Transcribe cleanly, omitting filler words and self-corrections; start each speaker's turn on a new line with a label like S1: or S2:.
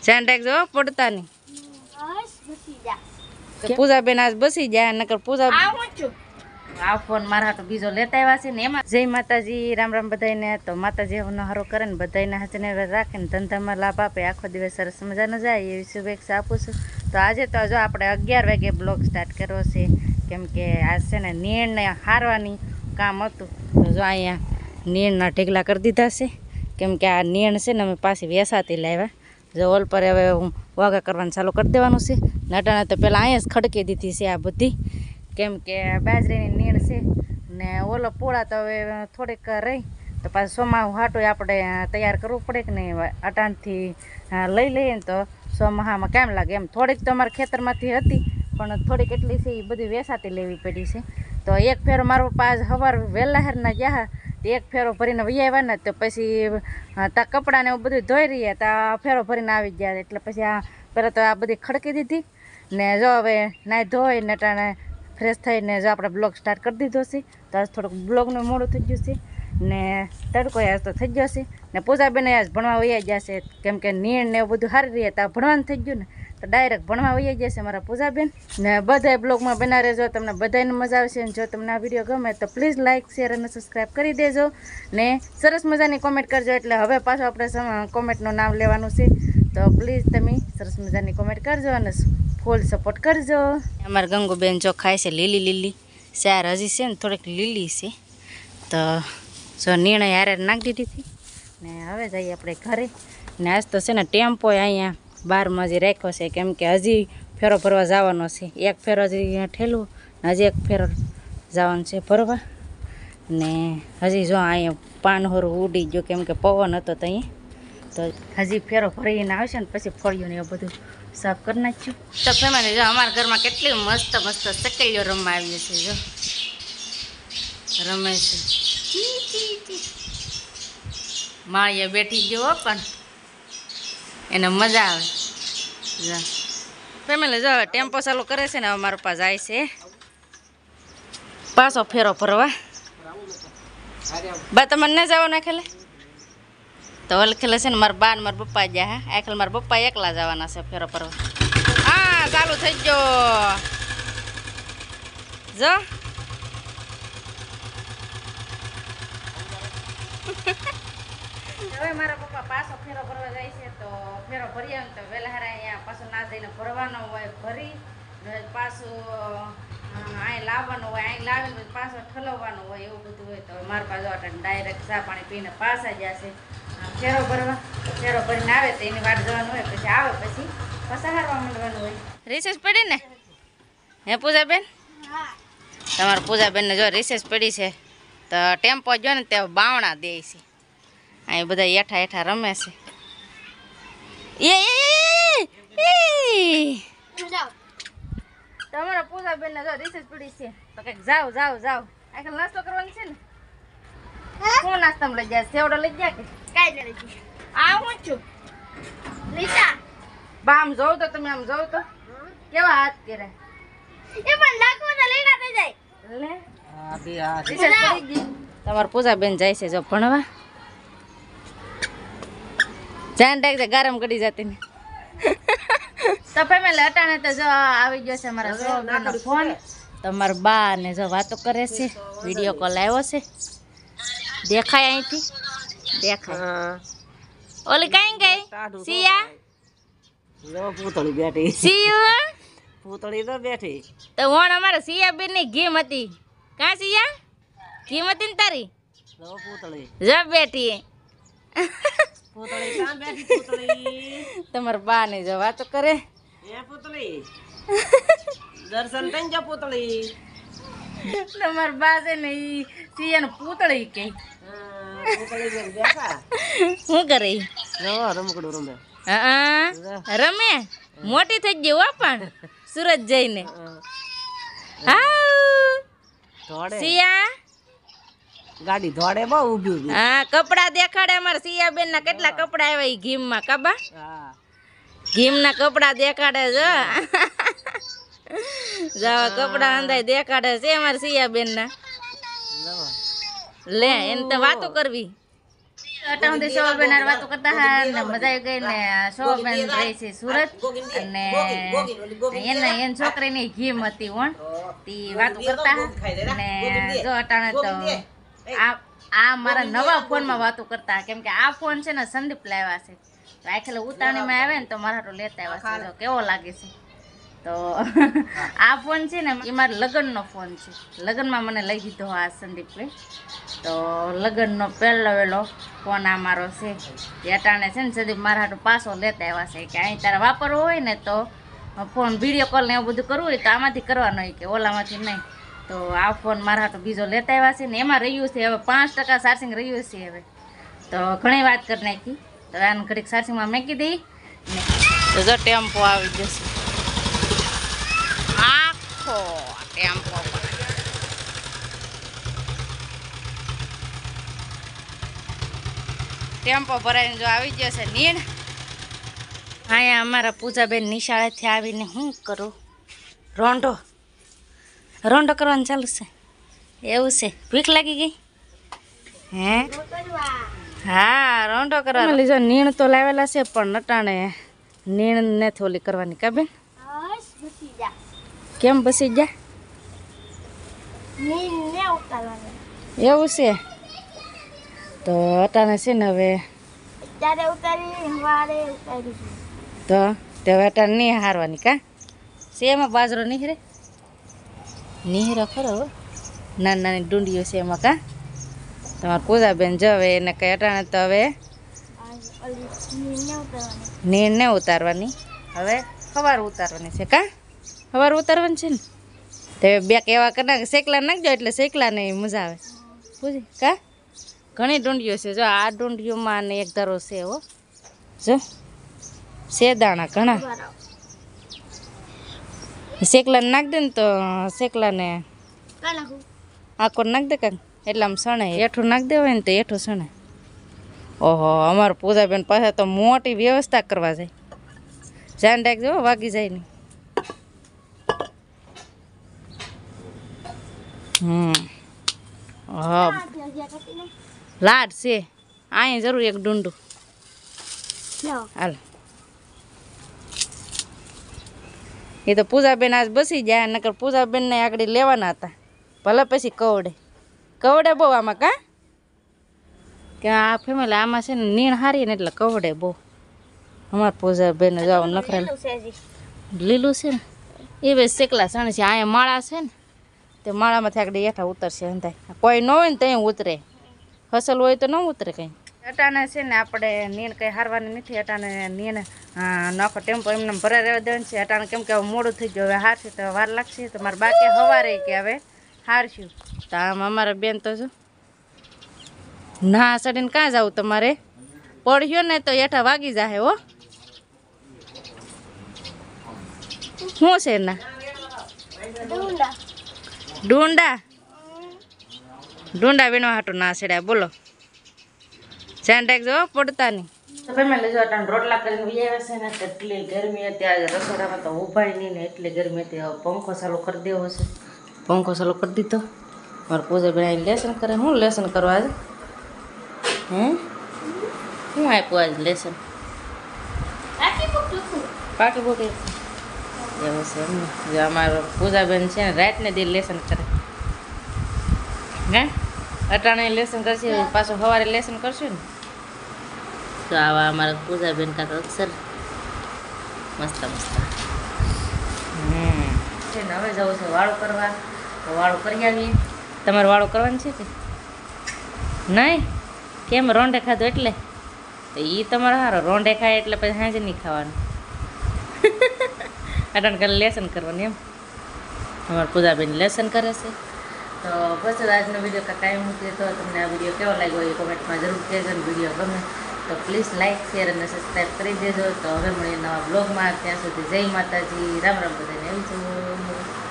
S1: ધ્યાન રાખજો પડતા નહીં. પૂજા બેન આજ બસી જાય નકર પૂજા આ ફોન મારા હાટો બીજો લેતા આવ્યા છે ને એમાં જય માતાજી રામ રામ બધાને. તો માતાજી નો હારો કરે ને બધાને હાથને રાખે ને ધંધામાં લાભ આપે આખો દિવસ સરસ મજાનો જાય એવી શુભેચ્છા આપું છું. તો આજે તો જો આપણે 11 વાગે બ્લોગ સ્ટાર્ટ કર્યો છે કેમ કે આજ છે ને નીણને હારવાની કામ હતું. તો જો અહીંયા નીણના ઢેગલા કરી દીધા છે કેમ કે આ નીણ છે ને અમે પાછી વેસાતી લાવ્યા. જો ઓલ પર હવે હું વાગા કરવાનું ચાલુ કરી દેવાનું છે. નટાણે તો પહેલાં અહીંયા જ ખડકી દીધી છે આ બધી કેમ કે બાજરીની નીણ છે ને ઓલો પોળા તો હવે થોડીક રહી તો પાછું સોમાહું હાટું આપણે તૈયાર કરવું પડે કે નહીં. અટાણથી લઈ લઈએ ને તો સોમાહામાં કેમ લાગે એમ. થોડીક તો અમારા ખેતરમાંથી હતી પણ થોડીક એટલી છે એ બધી વેસાતી લેવી પડી છે. તો એક ફેરો મારો પપ્પા આજ સવાર વહેલા હેરના ગયા તો એક ફેરો ભરીને વહી આવ્યા ને તો પછી તા કપડાને એવું બધું ધોઈ રહ્યા તા ફેરો ભરીને આવી ગયા. એટલે પછી આ પહેલાં તો આ બધી ખડકી દીધી ને જો હવે નાહી ધોઈ ને ટાણે ફ્રેશ થઈને જો આપણે બ્લોગ સ્ટાર્ટ કરી દીધો છે. તો આજ થોડુંક બ્લોગનું મોડું થઈ ગયું છે ને તડકો આજ તો થઈ ગયો છે ને પૂજાબેન આજ ભણવા વહી જશે કેમ કે નીણ ને એવું બધું સારી રહે તો ભણવાનું થઈ ગયું ને તો ડાયરેક્ટ ભણવા વહી જશે મારા પૂજાબેન. ને બધાય બ્લોગમાં બના રહેજો તમને બધાને મજા આવશે. ને જો તમને આ વિડીયો ગમે તો પ્લીઝ લાઇક શેર અને સબસ્ક્રાઈબ કરી દેજો ને સરસ મજાની કોમેન્ટ કરજો. એટલે હવે પાછું આપણે કોમેન્ટનું નામ લેવાનું છે તો પ્લીઝ તમે સરસ મજાની કોમેન્ટ કરજો અને ફૂલ સપોર્ટ કરજો. અમારા ગંગુબેન જો ખાય છે લીલી લીલી ચાર હજી છે ને થોડીક લીલી છે તો જો નિર્ણય હારે નાખી દીધી ને હવે જઈએ આપણે ઘરે. ને આજ તો છે ને ટેમ્પો અહીંયા બહારમાં હજી રાખ્યો છે કેમ કે હજી ફેરો ભરવા જવાનો છે. એક ફેરો હજી ઠેલું હજી એક ફેરો જવાનું છે ભરવા ને હજી જો અહીંયા પાનહોરું ઉડી ગયો કેમ કે પવન હતો તો અહીંયા તો હજી ફેરો ભરીને આવશે ને પછી ફળિયું ને એવું બધું સાફ કરી નાખ્યું. તો ફેમિલી જો અમારા ઘરમાં કેટલી મસ્ત મસ્ત ચકલીઓ રમવા આવી છે. જો રમે છે માળીએ બેઠી ગયો પણ એને મજા આવે. જો ફેમિલી જો ટેમ્પો ચાલુ કરે છે ને હવે મારા પપ્પા જાય છે પાછો ફેરો ભરવા. બા તમારે ન જવાનું આખેલે તો ઓલખેલે છે ને મારા બા ને મારા પપ્પા ગયા. હા આખેલ મારા પપ્પા એકલા જવાના છે ફેરો ભરવા. હા ચાલુ થઈ ગયો જો હવે મારા પપ્પા પાછો ફેરો ભરવા જાય છે. તો ફેરો ભરીએ ને તો વહેલા હારા અહીંયા પાછું ના દઈને ભરવાનો હોય ભરી પાછું અહીં લાવવાનું હોય અહીં લાવીને પાછો ઠલવવાનું હોય એવું બધું હોય. તો મારા પાસે ડાયરેક્ટ ચા પાણી પીને પાછા જશે ફેરો ભરવા. ફેરો ભરીને આવે તો એની વાટ જવાનું હોય પછી આવે પછી પસારવા માંડવાનું હોય. રિસેસ પડી ને હે પૂજાબેન? તમારા પૂજાબેનને જો રિસેસ પડી છે તો ટેમ્પો જો ને તે બાવણા દે છે. અહીં બધા હેઠા હેઠા રમે છે. તમારા પૂજાબેન ને જો રિસેસ પડી છે તો કઈક જાવ જાવ જાવ આખા નાસ્તો કરવાની છે ને. શું નાસ્તામાં લઈ જાય? સેવડો લઈ જાય કે કાઈ લઈ જાય? આ હું છું લીસા બા આમ જોઉં તો તમે આમ જોઉં તો કેવા હાથ કરે એ પણ લાગવો તો લેડા થઈ જાય લે આ બી આ રિસેસ પડી ગઈ. તમારા પૂજાબેન જાય છે જો ભણવા. ધ્યાન રાખજે ગરમ કરી જતી ને. તો ફેમિલી અટાણે તો જો આવી ગયો છે મારા સોગરાનો ફોન. તો મારા બા ને જો વાતો કરે છે વિડીયો કોલ આવ્યો છે દેખાય અહીંથી દેખાય. ઓલી કઈ ગઈ સિયા? લો પૂતળી બેઠી. સિયા પૂતળી તો બેઠી. તો વણ અમારે સિયા બેન ની ગેમ હતી કા સિયા? ગેમ હતી ને તારી? લો પૂતળી જો બેઠી. પૂતળી કાં બેઠી પૂતળી? તમારા બા ને જો વાતો કરે. એ પૂતળી દર્શન થઈ જા પૂતળી. તમારા બા છે ને ઈ સિયાને પૂતળી કે પૂતળી બેન બેઠા શું કરે? જો રમકડું રમે. હા રમે મોટી થઈ ગઈ હો પણ સુરત જઈને. હા સિયા ગાડી ધોડે બહુ ઊભી ઊભી. હા કપડા દેખાડે અમાર સિયાબેન ના કેટલા કપડા આવ્યા ઈ ગીમ માં કબા. હા ગીમ ના કપડા દેખાડે જો જાવ કપડા અંદાય દેખાડે છે અમાર સિયાબેન ના. લે એને તો વાતો કરવી અટાઉથી શોભાબેન હારે વાતો કરતા હા ને મજા આવી ગઈ ને શોભાબેન રહી છે સુરત અને એની છોકરીની ઘીમ હતી ઓણ તી વાતો કરતા હા ને જો અટાણે તો આ મારા નવા ફોનમાં વાતો કરતા કેમ કે આ ફોન છે ને સંદીપ લાવ્યા છે તો આખેલે ઉતાણીમાં આવે ને તો મારા તો લેતા આવ્યા છે કેવો લાગે છે તો આ ફોન છે ને એ મારા લગ્નનો ફોન છે લગ્નમાં મને લઈ દીધો આ સંદીપભાઈ તો લગ્નનો પહેલો ફોન આ મારો છે એ અટાણે છે ને સંદીપ મારા હાટું પાછો લેતા આવ્યા છે કે અહીં તારે વાપરવો હોય ને તો ફોન વિડીયો કોલ ને એવું બધું કરવું હોય તો આમાંથી કરવાનો હોય કે ઓલામાંથી નહીં તો આ ફોન મારા હાટું બીજો લેતા આવ્યા છે ને એમાં રહ્યું છે હવે 5% ચાર્જિંગ રહ્યું છે હવે તો ઘણી વાત કરી નાખી તો આનું ઘડીક ચાર્જિંગમાં મૂકી દઈ ને જો ટેમ્પો આવી જશે આખો ટેમ્પો ટેમ્પો ભરાઈને જો આવી ગયો છે નીણ અહીંયા અમારા પૂજાબેન નિશાળેથી આવીને શું કરું રોંઢો કરવાનું ચાલુ છે એવું છે ભીખ લાગી ગઈ હે હા રોંઢો કરવા લીધો નીણ તો લાવેલા છે પણ નટાણે નીણ ને થોલી કરવાની કા બેન કેમ બસી જા એવું છે તો અટાણે છે ને હવે તો હવે અટાણે નહીં હારવાની કા છે એમાં બાજરો નીહરે ખરો નાની નાની ડુંડીઓ છે એમાં કા તમારા પૂજાબેન જવે એને કઈ અટાણે તો હવે નીર ને ઉતારવાની હવે સવાર ઉતારવાની છે કા સવાર ઉતારવાની છે ને તો બે કેવા કરી નાખે શેકલા નાખજો એટલે શેકલા નહીં મજા આવે પૂછી કા ઘણી ડુંડીઓ છે જો આ ડુંડીઓમાં ને એક ધારો છે હો જો શેદાણા ઘણા શેકલા નાખ દે ને તો શેકલાને આખો નાખ દે કાંક એટલે આમ સણે એઠું નાખ દે હોય ને તો એઠું સણે ઓહો અમારા પૂજાબેન પાસે તો મોટી વ્યવસ્થા કરવા જાય ધ્યાન રાખજો વાગી જાય નહીં હા લાડ છે અહીં જરૂર એક ડુંડું હાલ એ તો પૂજાબેન આજ બસી જાય નકર પૂજાબેન ને આગળ લેવાના હતા ભલે પછી કવડે બહુ આમાં કા કે આ ફેમિલી આમાં છે ને નીણ હારી ને એટલે કવડે બહુ અમારા પૂજાબેન જાવ નખરા લીલું છે ને એ બે શેકલા સણ છે અહીંયા માળા છે ને તે માળામાંથી આગળ હેઠા ઉતરશે અંધાય કોઈ ન હોય ને ત્યાં ઉતરે ફસલ હોય તો ન ઉતરે કંઈ અટાણે છે ને આપણે નીણ કંઈ હારવાની નથી અટાણે નીણ નોખો ટેમ્પો એમને ભરાઈ રહેવા દેવાનું છે અટાણે કેમ કે હવે મોડું થઈ ગયું હવે હારશે તો વાર લાગશે તો મારે બાકી હવારે કે હવે હારશું તો આમ અમારા બેન તો જો ના ચડીને કાં જવું તમારે પડ્યો ને તો હેઠા વાગી જાહે હો શું છે ના ડુંડા વીણવા હાટું ના છેડ્યા બોલો ધ્યાન રાખજો પડતા નહીં તો ફેમિલી જો અટાણ રોટલા કરીને આવ્યા છે ને એટલી ગરમી હતી આજે રસોડામાં તો ઊભાય નહીં ને એટલી ગરમી હતી હવે પંખો ચાલુ કરી દેવો છે પંખો ચાલુ કરી દીધો મારા પૂજાબેન અહીં લેસન કરે હું લેસન કરવા આજે શું આપ્યું આજે લેસન પાકી બુક એવું છે એમ જો અમારો પૂજાબેન છે ને રાતને દી લેસન કરે હે અટાણે લેસન કરશે પાછું સવારે લેસન કરશું ને તો આવા અમારા પૂજાબેન કાંક અક્ષર મસ્ત છે ને હવે જવું છે વાળું કરવા તો વાળું કરી આવીએ તમારે વાળું કરવાનું છે કે નહીં કેમ રોંઢે ખાધું એટલે તો એ તમારે સારો રોંઢે ખાય એટલે પછી સાંજે નહીં ખાવાનું અટાણ કાલે લેસન કરવાનું એમ અમારા પૂજાબેન લેસન કરે છે તો બસ આજનો વિડીયો કાંઈ મૂકીએ તો તમને આ વિડીયો કેવો લાગ્યો એ કોમેન્ટમાં જરૂર કહેજો ને વિડીયો ગમે તો પ્લીઝ લાઇક શેર અને સબસ્ક્રાઈબ કરી દેજો તો હવે મળીએ નવા બ્લોગમાં ત્યાં સુધી જય માતાજી રામ રામ બધાને આવી જવું